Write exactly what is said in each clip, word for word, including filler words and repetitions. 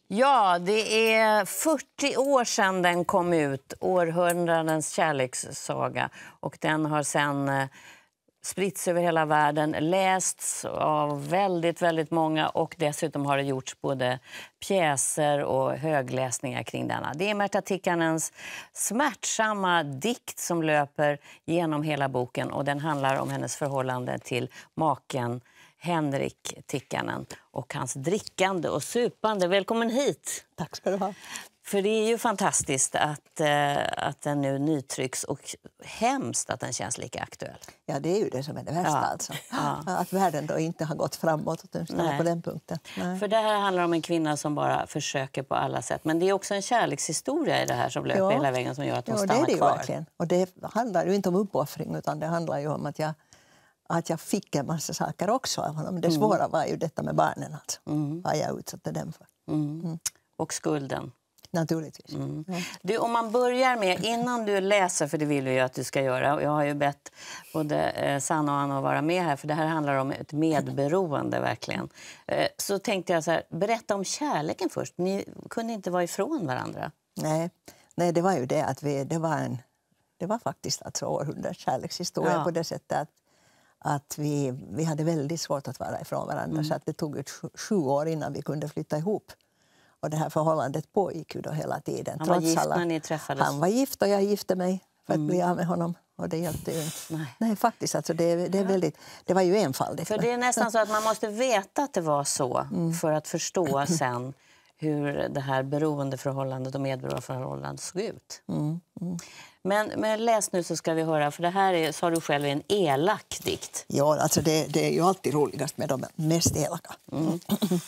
Ja, det är fyrtio år sedan den kom ut, århundradens kärlekssaga. Och den har sedan eh, spritts över hela världen, lästs av väldigt, väldigt många. Och dessutom har det gjorts både pjäser och högläsningar kring denna. Det är Märta Tikkanens smärtsamma dikt som löper genom hela boken. Och den handlar om hennes förhållande till maken Henrik Tikkanen och hans drickande och supande. Välkommen hit! Tack ska du ha. För det är ju fantastiskt att, eh, att den nu nytrycks och hemskt att den känns lika aktuell. Ja, det är ju det som är det värsta Ja. alltså. Ja. Att världen då inte har gått framåt åtminstone på den punkten. Nej. För det här handlar om en kvinna som bara försöker på alla sätt. Men det är också en kärlekshistoria i det här som löper Ja. hela vägen som gör att hon ja, stannar det är det kvar. Ju verkligen. Och det handlar ju inte om uppoffring utan det handlar ju om att jag, att jag fick en massa saker också av honom. Det svåra mm. var ju detta med barnen alltså. Mm. Vad jag utsatte dem för. Mm. Mm. Och skulden. Naturligtvis. Mm. Ja. Du, om man börjar med, innan du läser, för det vill vi ju att du ska göra, och jag har ju bett både eh, Sanna och Anna att vara med här, för det här handlar om ett medberoende verkligen. Eh, så tänkte jag så här, berätta om kärleken först. Ni kunde inte vara ifrån varandra. Nej, Nej det var ju det att vi, det var en, det var faktiskt alltså århundradets kärlekshistoria ja. På det sättet att, att vi, vi hade väldigt svårt att vara ifrån varandra mm. så att det tog ett sju, sju år innan vi kunde flytta ihop. Och det här förhållandet pågick ju då hela tiden. Han var gift alla... när ni träffades? Han var gift och jag gifte mig för att mm. bli av med honom. Och det hjälpte ju inte. Nej. Nej, faktiskt. Alltså det, det, är väldigt, det var ju enfaldigt. För det är nästan så att man måste veta att det var så mm. för att förstå sen hur det här beroendeförhållandet och medberoendeförhållandet såg ut. Mm. Mm. Men, men läs nu så ska vi höra, för det här är, sa du själv, en elak dikt. Ja, alltså det, det är ju alltid roligast med de mest elaka. Mm.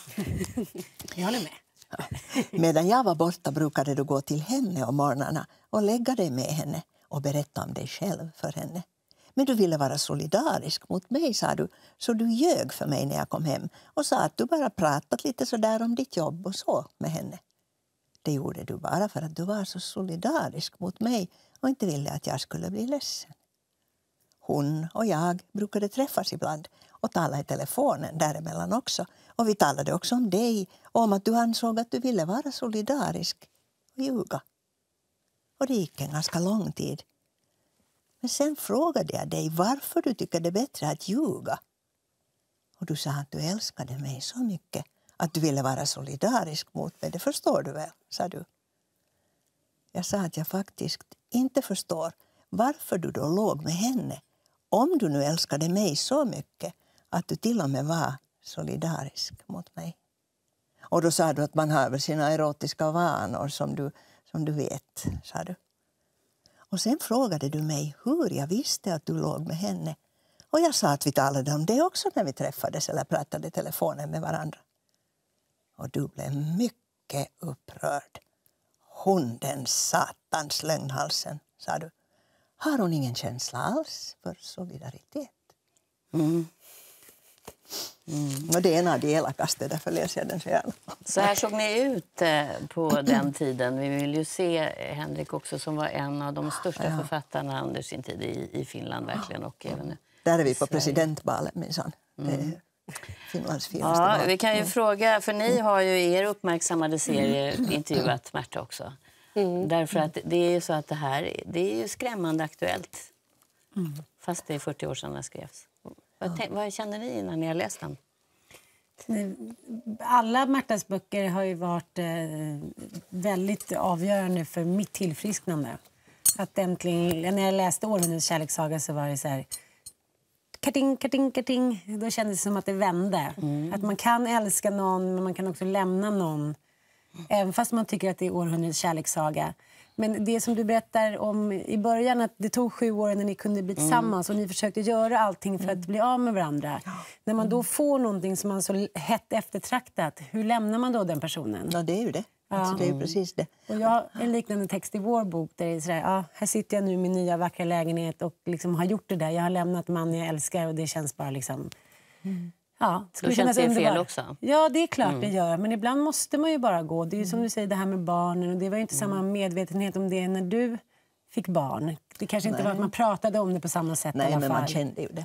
Jag håller med. Medan jag var borta brukade du gå till henne om morgnarna och lägga dig med henne och berätta om dig själv för henne. Men du ville vara solidarisk mot mig, sa du, så du ljög för mig när jag kom hem och sa att du bara pratat lite så där om ditt jobb och så med henne. Det gjorde du bara för att du var så solidarisk mot mig och inte ville att jag skulle bli ledsen. Hon och jag brukade träffas ibland och tala i telefonen däremellan också. Och vi talade också om dig och om att du ansåg att du ville vara solidarisk och ljuga. Och det gick en ganska lång tid. Men sen frågade jag dig varför du tycker det är bättre att ljuga. Och du sa att du älskade mig så mycket att du ville vara solidarisk mot mig. Det förstår du väl, sa du. Jag sa att jag faktiskt inte förstår varför du då låg med henne. Om du nu älskade mig så mycket att du till och med var solidarisk mot mig. Och då sa du att man har väl sina erotiska vanor som du, som du vet, sa du. Och sen frågade du mig hur jag visste att du låg med henne. Och jag sa att vi talade om det också när vi träffades eller pratade i telefonen med varandra. Och du blev mycket upprörd. Hon, den satans lögnhalsen, sa du. Har hon ingen känsla alls för solidaritet? Mm. Mm. Och det är en av de elakaste, därför läser jag den så gärna. Så här såg ni ut eh, på den tiden. Vi vill ju se Henrik också som var en av de största ja. författarna under sin tid i, i Finland verkligen. Och även där är vi på presidentbalen minsann. Mm. Finlands finaste ja, bal. vi kan ju mm. fråga, för ni har ju i er uppmärksammade serie mm. intervjuat Märta också. Mm. Därför att det är ju så att det här det är ju skrämmande aktuellt. Mm. Fast det är fyrtio år sedan den skrevs. Vad, tänk, vad känner ni när ni har läst den? Alla Märtas böcker har ju varit eh, väldigt avgörande för mitt tillfrisknande. Att äntligen, när jag läste Århundradets kärlekssaga så var det så här... Karting, karting, karting. Då kändes det som att det vände. Mm. Att man kan älska någon men man kan också lämna någon. Även fast man tycker att det är Århundradets kärlekssaga. Men det som du berättar om i början, att det tog sju år när ni kunde bli tillsammans mm. och ni försökte göra allting för att bli av med varandra. Ja. När man då får någonting som man så hett eftertraktat, hur lämnar man då den personen? Ja, det är ju det. Ja. Alltså, det är ju precis det. Och jag har en liknande text i vår bok där det är sådär, ja, här sitter jag nu i min nya vackra lägenhet och liksom har gjort det där. Jag har lämnat man jag älskar och det känns bara liksom... Mm. Ja, det känns det fel också. Ja, det är klart mm. det gör. Men ibland måste man ju bara gå. Det är ju som du säger, det här med barnen. Och det var ju inte mm. samma medvetenhet om det när du fick barn. Det kanske inte Nej. var att man pratade om det på samma sätt. Nej, i alla men fall. man kände ju det.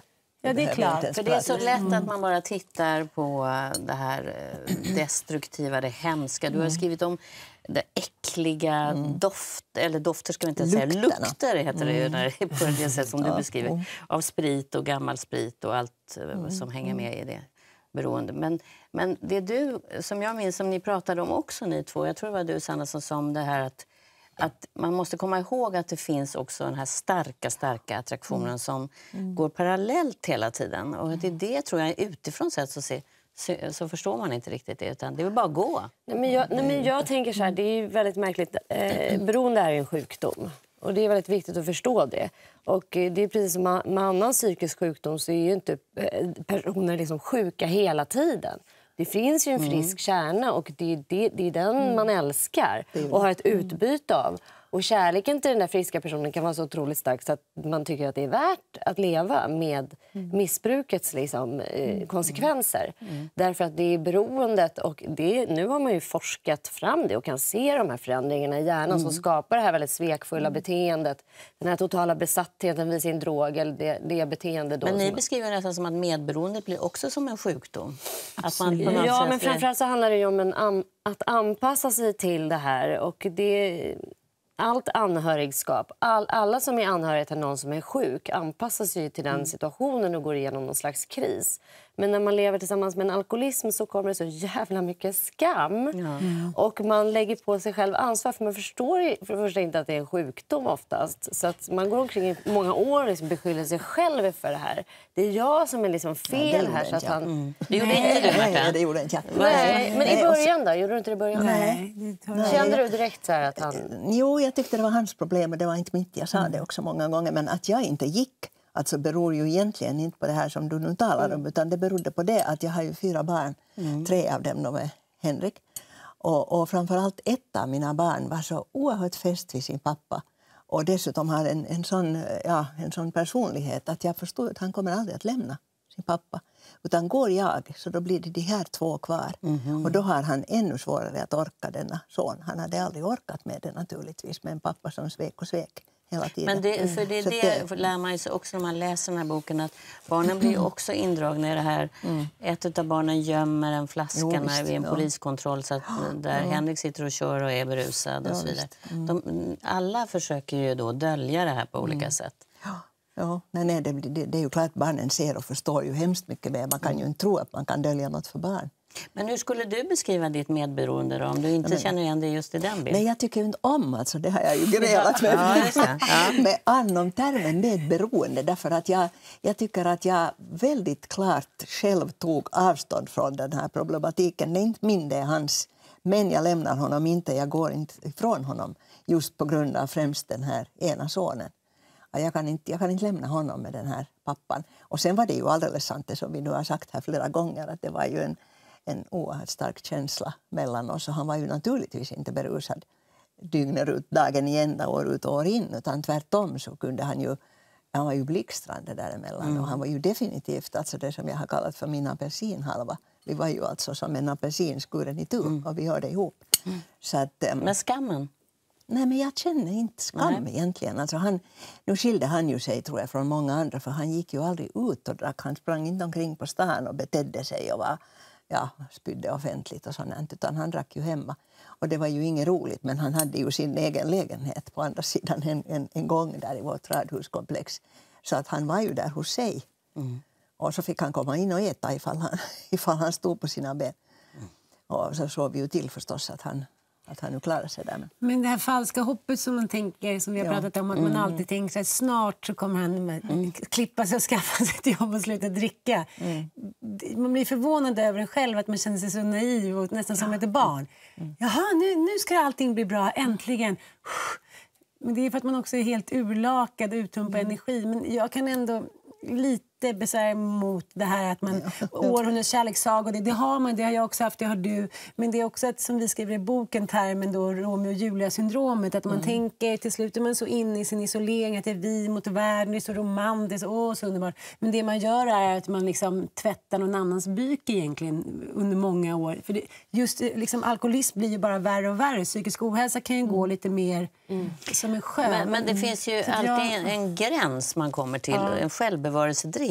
Ja, det är klart. För det är så lätt att man bara tittar på det här destruktiva, det hemska. Du har skrivit om det äckliga mm. doft, eller dofter ska vi inte säga, lukter heter det ju när det är på det sätt som du beskriver. Av sprit och gammal sprit och allt mm. som hänger med i det beroende. Men, men det är du, som jag minns, som ni pratade om också ni två, jag tror det var du Sanna som sa om det här att att man måste komma ihåg att det finns också den här starka, starka attraktionen mm. som mm. går parallellt hela tiden. Och det är det, tror jag, utifrån sett så, se, så, så förstår man inte riktigt det, utan det vill bara gå. Nej, men jag, nej, men jag tänker så här, det är ju väldigt märkligt. Eh, beroende är ju en sjukdom. Och det är väldigt viktigt att förstå det. Och det är precis som med annan psykisk sjukdom så är ju inte personer liksom sjuka hela tiden. Det finns ju en frisk mm. kärna och det är, det, det är den mm. man älskar och har ett utbyte av. Och kärleken till den där friska personen kan vara så otroligt stark så att man tycker att det är värt att leva med mm. missbrukets liksom, eh, konsekvenser. Mm. Därför att det är beroendet och det, nu har man ju forskat fram det och kan se de här förändringarna i hjärnan mm. som skapar det här väldigt svekfulla mm. beteendet. Den här totala besattheten vid sin drog eller det, det beteende. Då men ni som... beskriver nästan som att medberoendet blir också som en sjukdom. Att man ja, men framförallt så handlar det ju om en an- att anpassa sig till det här och det... Allt anhörigskap, all, alla som är anhöriga till någon som är sjuk anpassar sig till den situationen och går igenom någon slags kris. Men när man lever tillsammans med en alkoholism så kommer det så jävla mycket skam. Ja. Mm. Och man lägger på sig själv ansvar för man förstår för det första inte att det är en sjukdom oftast. Så att man går omkring i många år och liksom beskyller sig själv för det här. Det är jag som är liksom fel ja, här. Så att han... mm. Det gjorde inte du, Marta. Nej, det gjorde inte jag. Nej, men i början då? Gjorde du inte det i början? Nej. Nej. Kände du direkt så här att han... Jo, jag tyckte det var hans problem och det var inte mitt. Jag sa mm. det också många gånger. Men att jag inte gick alltså beror ju egentligen inte på det här som du nu talar om mm. utan det berodde på det att jag har ju fyra barn. Mm. Tre av dem de är Henrik. Och, och framförallt ett av mina barn var så oerhört fäst vid sin pappa. Och dessutom har en, en, sån, ja, en sån personlighet att jag förstår att han kommer aldrig att lämna sin pappa. Utan går jag så då blir det de här två kvar. Mm. Och då har han ännu svårare att orka denna son. Han hade aldrig orkat med det naturligtvis med en pappa som svek och svek. Men det, för det, det, det lär man sig också när man läser den här boken att barnen blir också indragna i det här. Mm. Ett av barnen gömmer en flaska jo, visst, vid en ja. poliskontroll så att där ja. Henrik sitter och kör och är berusad och ja, så vidare. Mm. De, alla försöker ju då dölja det här på olika mm. sätt. Ja, ja. Nej, nej, det, det, det är ju klart att barnen ser och förstår ju hemskt mycket mer. Man kan mm. ju inte tro att man kan dölja något för barn. Men hur skulle du beskriva ditt medberoende då, om du inte men, känner igen det just i den bilden? Nej, jag tycker inte om, alltså, det har jag ju grälat med, ja, ja. med Ann om termen medberoende. Därför att jag, jag tycker att jag väldigt klart själv tog avstånd från den här problematiken. Det är inte min, det är hans. Men jag lämnar honom inte, jag går inte ifrån honom just på grund av främst den här ena sonen. Jag kan, inte, jag kan inte lämna honom med den här pappan. Och sen var det ju alldeles sant det som vi nu har sagt här flera gånger att det var ju en en oerhört stark känsla mellan oss. Och han var ju naturligtvis inte berusad dygnet ut, dagen i ända, år ut och år in. Utan tvärtom så kunde han ju, han var ju blixtrande däremellan. Mm. Och han var ju definitivt alltså det som jag har kallat för min apelsinhalva. Vi var ju alltså som en apelsin skuren i tur mm. och vi hörde ihop. Mm. Så att, um, men skammen? Nej, men jag känner inte skam nej. egentligen. Alltså han, nu skilde han ju sig tror jag från många andra för han gick ju aldrig ut och drack. Han sprang inte omkring på stan och betedde sig och var... ja, spydde offentligt och sånt, utan han drack ju hemma. Och det var ju inget roligt, men han hade ju sin egen lägenhet på andra sidan en, en, en gång där i vårt radhuskomplex. Så att han var ju där hos sig. Mm. Och så fick han komma in och äta ifall han, ifall han stod på sina ben. Mm. Och så såg vi ju till förstås att han, att han nu klarade sig där. Men det här falska hoppet som man tänker, som vi har ja. pratat om, att mm. man alltid tänker att snart så kommer han mm. klippa sig och skaffa sig ett jobb och sluta dricka. Mm. Man blir förvånad över det själv, att man känner sig så naiv och nästan ja. som ett barn. Mm. Jaha, nu, nu ska allting bli bra, äntligen. Men det är för att man också är helt urlakad och uttumpar mm. energi. Men jag kan ändå lite besvär mot det här att man århundradets kärlekssaga, och det, det har man, det har jag också haft, det har du, men det är också att, som vi skriver i boken, termen då Romeo och Julia-syndromet, att man mm. tänker till slut är man så inne i sin isolering att det är vi mot världen, det är så romantiskt, åh så underbart, men det man gör är att man liksom tvättar någon annans byk egentligen under många år, för det, just liksom alkoholism blir ju bara värre och värre, psykisk ohälsa kan ju gå lite mer mm. som en sjö. Men, men det finns ju alltid jag... en, en gräns man kommer till, ja. en självbevarelsedrift.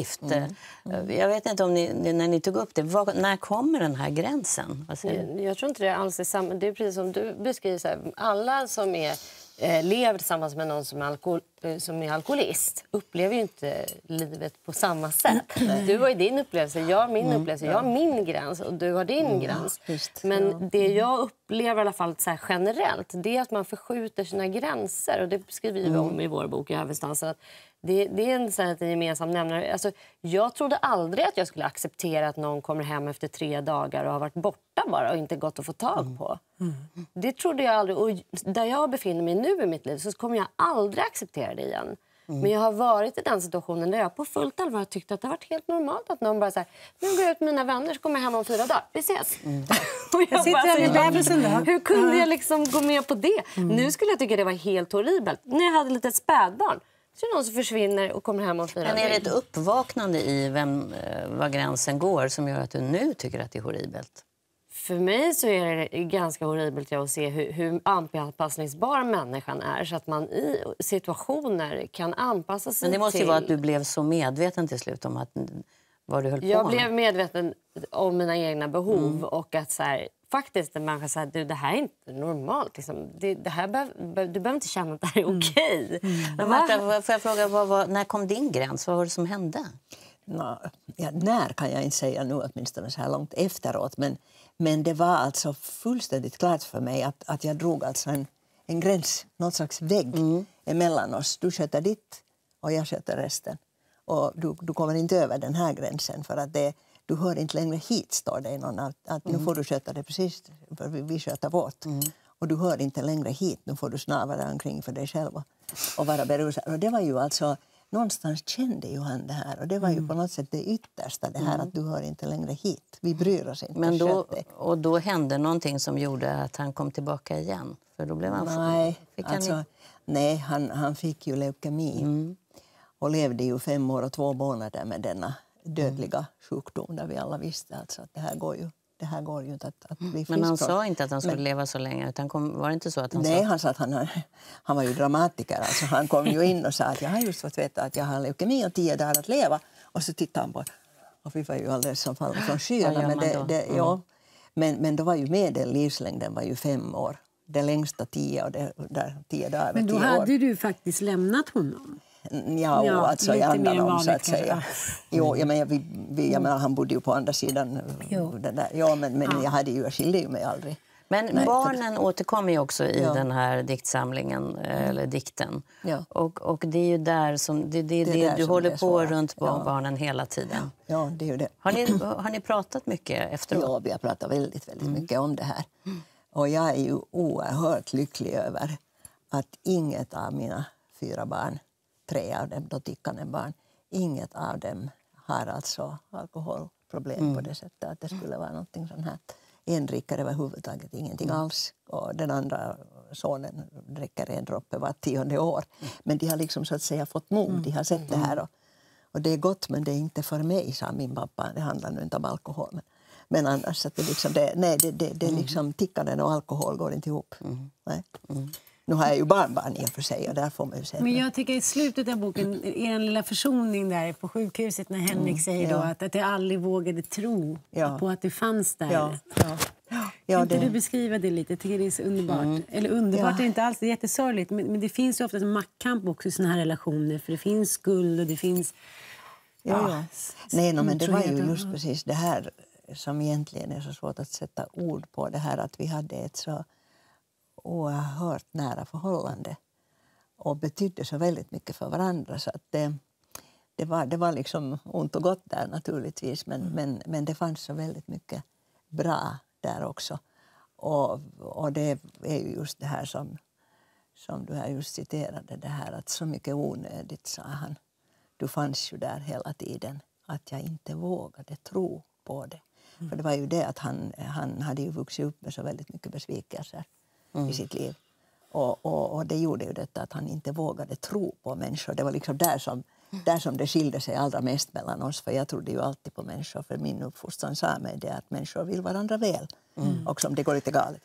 gift. Mm. Mm. Jag vet inte om ni, när ni tog upp det, var, när kommer den här gränsen? Jag, jag tror inte det är alls är samma. Det är precis som du beskriver. Så här, alla som är, eh, lever tillsammans med någon som är, alkohol, eh, som är alkoholist upplever ju inte livet på samma sätt. Mm. Du har ju din upplevelse, jag har min mm. upplevelse. Jag har min gräns och du har din mm. gräns. Just, Men ja. det jag upplever i alla fall så här generellt, det är att man förskjuter sina gränser. Och det skriver vi mm. om i vår bok i Överstansen. Att det, det är en, så här, en gemensam nämnare. Alltså, jag trodde aldrig att jag skulle acceptera att någon kommer hem efter tre dagar och har varit borta bara och inte gått att få tag på. Mm. Mm. Det trodde jag aldrig. Och där jag befinner mig nu i mitt liv så kommer jag aldrig acceptera det igen. Mm. Men jag har varit i den situationen där jag på fullt allvar tyckte att det har varit helt normalt att någon bara säger nu går jag ut med mina vänner så kommer jag hem om fyra dagar. Vi ses. Mm. och jag jag bara, så, jag, hur kunde jag liksom gå med på det? Mm. Nu skulle jag tycka det var helt horribelt. När jag hade lite spädbarn så är det någon som försvinner och kommer hem om fyra dagar. Men är det ett uppvaknande i vem, var gränsen går som gör att du nu tycker att det är horribelt? För mig så är det ganska horribelt att se hur, hur anpassningsbar människan är så att man i situationer kan anpassa sig till... Men det måste ju till... vara att du blev så medveten till slut om att, vad du höll på Jag med. blev medveten om mina egna behov mm. och att så här, faktiskt en människa säger du det här är inte normalt. Liksom. Det, det här behöv, du behöver inte känna att det här är okej. Okay. Mm. Mm. Marta, får jag fråga, vad, vad, när kom din gräns? Vad var det som hände? Nå, ja, när kan jag inte säga nu, åtminstone så här långt efteråt. Men, men det var alltså fullständigt klart för mig att, att jag drog alltså en, en gräns, något slags vägg mm. emellan oss. Du sköter ditt och jag sköter resten. Och du, du kommer inte över den här gränsen för att det, du hör inte längre hit, står det i någon. Att, att mm. nu får du sköta det precis, för vi, vi sköter vårt. Mm. Och du hör inte längre hit, nu får du snava där omkring för dig själv och, och vara berusad. Och det var ju alltså... Någonstans kände ju han det här och det var ju mm. på något sätt det yttersta det här mm. att du hör inte längre hit. Vi bryr oss inte. Men då, och då hände någonting som gjorde att han kom tillbaka igen? För då blev han nej, fick han alltså, nej han, han fick ju leukemi mm. och levde ju fem år och två månader med denna dödliga mm. sjukdom där vi alla visste alltså att det här går ju. Det här går ju inte att, att bli frisk. Men han sa inte att han skulle men, leva så länge utan kom, var det inte så att han nej, sa? han sa att han, han var ju dramatiker. Alltså, han kom ju in och sa att jag har just fått veta att jag har leukemi och tio dagar att leva. Och så tittade han på och vi var ju alldeles som fall från skyarna. Men, det, det, mm. ja, men, men då var ju medellivslängden var ju fem år. Det längsta tio och det där tio dagar var men då tio hade år. du faktiskt lämnat honom. Ja, ja alltså i andan så att säga. Mm. Jo, jag menar, vi, vi, jag menar, han bodde ju på andra sidan. Den där. Ja, men, men ja. jag hade ju, jag skilde ju mig aldrig. Men nej, barnen för... återkommer ju också i ja. den här diktsamlingen, eller dikten. Ja. Och, och det är ju där som, det, det, det, det du håller på runt ja. barnen hela tiden. Ja, det är ju det. Har ni, har ni pratat mycket efteråt? Ja, vi har pratat väldigt, väldigt mm. mycket om det här. Mm. Och jag är ju oerhört lycklig över att inget av mina fyra barn, tre av dem, då tickande barn, inget av dem har alltså alkoholproblem mm. på det sättet att det skulle vara någonting sånt här. En dricker överhuvudtaget ingenting mm. alls och den andra sonen dricker en droppe var tionde år. Mm. Men de har liksom så att säga fått mod, mm. de har sett det här och, och det är gott men det är inte för mig, sa min pappa. Det handlar nu inte om alkohol men, men annars att det liksom, det, nej det, det, det liksom tickanden och alkohol går inte ihop. Mm. Nej. Mm. Nu har jag ju barnbarn i och för sig och där får man ju se. Men jag tycker i slutet av boken är en lilla försoning där på sjukhuset när Henrik mm, säger ja. då att, att jag aldrig vågade tro ja. på att det fanns där. Ja. Ja. Ja, ja, kan inte det... du beskriva det lite? Jag tycker det är så underbart. Mm. Eller underbart ja. är inte alls, det är jättesorgligt. Men, men det finns ju ofta en maktkamp också i såna här relationer. För det finns skuld och det finns... Ja, ja. Nej, no, men det var ju just precis det här som egentligen är så svårt att sätta ord på. Det här att vi hade ett så oerhört nära förhållande och betydde så väldigt mycket för varandra så att det, det, var, det var liksom ont och gott där naturligtvis men, mm. men, men det fanns så väldigt mycket bra där också och, och det är ju just det här som, som du här just citerade det här att så mycket onödigt, sa han, du fanns ju där hela tiden att jag inte vågade tro på det mm. för det var ju det att han, han hade ju vuxit upp med så väldigt mycket besvikelser Mm. i sitt liv. Och, och, och det gjorde ju detta att han inte vågade tro på människor. Det var liksom där som, mm. där som det skilde sig allra mest mellan oss. För jag trodde ju alltid på människor. För min uppfostran sa mig det att människor vill varandra väl. Mm. Och som det går lite galet ibland.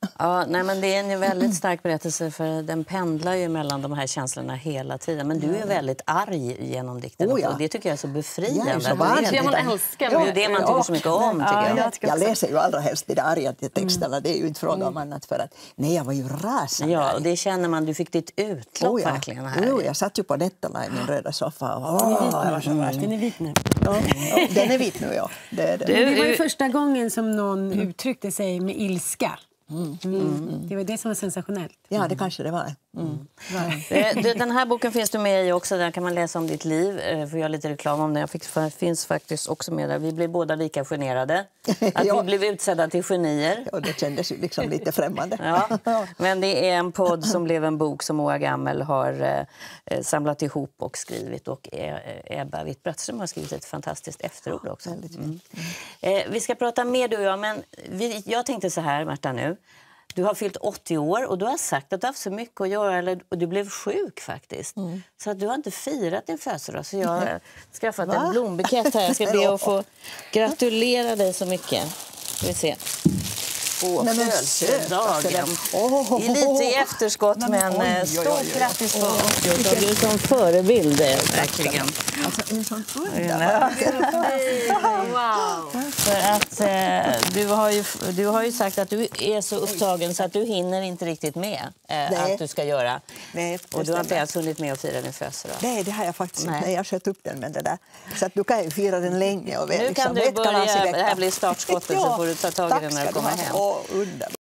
Ja, nej, men det är en väldigt stark berättelse för den pendlar ju mellan de här känslorna hela tiden. Men du är väldigt arg genom dikten Oh, ja. och det tycker jag är så befriande. Jag är så det är det man älskar. det, är det man tycker så mycket om, tycker Ja, jag. jag tycker Jag också. läser ju allra helst de där arga texterna, det är ju inte fråga om annat för att nej, jag var ju rasande. Ja, och det känner man, du fick ditt utlopp Oh, ja. verkligen här. Jo, jag satt ju på Nettola i min röda soffa. Och, åh, jag var så värst. Den är vit nu. Ja, ja, den är vit nu, ja. Det är det. Men det var ju första gången som någon uttryckte sig med ilska. Mm. Mm. Det var det som var sensationellt. Ja, det kanske det var. Mm. Eh, du, den här boken finns du med i också, där kan man läsa om ditt liv. Eh, får jag lite reklam om det. Jag fick, för, finns faktiskt också med där. Vi blev båda lika generade. Att Ja. vi blev utsedda till genier. Och det kändes ju liksom lite främmande. Ja. Men det är en podd som blev en bok som Moa Gammel har eh, samlat ihop och skrivit. Och eh, Ebba Witt-Brattström har skrivit ett fantastiskt efterord också. Mm. Eh, vi ska prata mer du och jag, men vi, jag tänkte så här, Märta, nu. Du har fyllt åttio år och du har sagt att du har haft så mycket att göra, eller, och du blev sjuk faktiskt. Mm. Så att du har inte firat din födelsedag. Så jag har skaffat en blombukett här. Jag ska be att få gratulera dig så mycket. Ska vi se. På födelsedagen. Oh, lite i efterskott, men, men oj, oj, oj, oj. Stort grattis på åttio. Du är som förebild, verkligen. Alltså, en sån underbar. Wow. För att eh, du, har ju, du har ju sagt att du är så upptagen så att du hinner inte riktigt med eh, allt du ska göra. Nej, och du har inte ens hunnit med att fira din födelsedag. Nej, det har jag faktiskt inte. Jag sköt upp den med det där. Så att du kan ju fira den länge. Och nu liksom, kan du börja, det här blir startskottet, ja, så får du ta tag i den när du kommer hem. Åh, underbart.